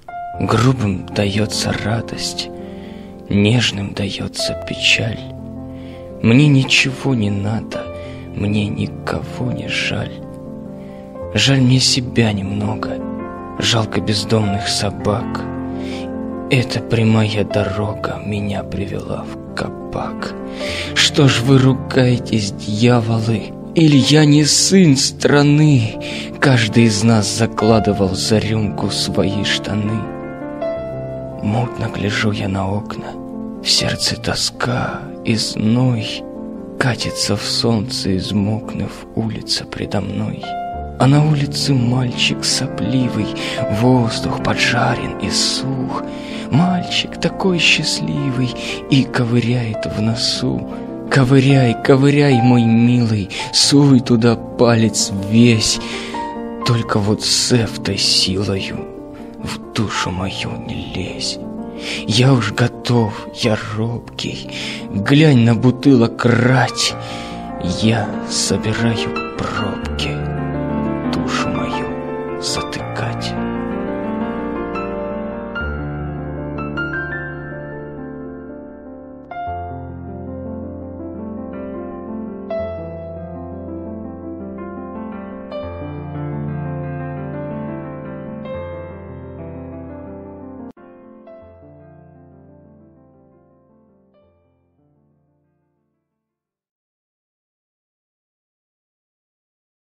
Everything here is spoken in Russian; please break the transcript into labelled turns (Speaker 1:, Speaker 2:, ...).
Speaker 1: Грубым дается радость, нежным дается печаль. Мне ничего не надо, мне никого не жаль. Жаль мне себя немного, жалко бездомных собак. Эта прямая дорога меня привела в кабак. Что ж вы ругаетесь, дьяволы? Или я не сын страны? Каждый из нас закладывал за рюмку свои штаны. Мутно гляжу я на окна, в сердце тоска и зной. Катится в солнце, измокнув, улица предо мной. А на улице мальчик сопливый, воздух поджарен и сух. Мальчик такой счастливый и ковыряет в носу. Ковыряй, ковыряй, мой милый, суй туда палец весь. Только вот с этой силою в душу мою не лезь. Я уж готов, я робкий, глянь на бутылок рать. Я собираю пробки.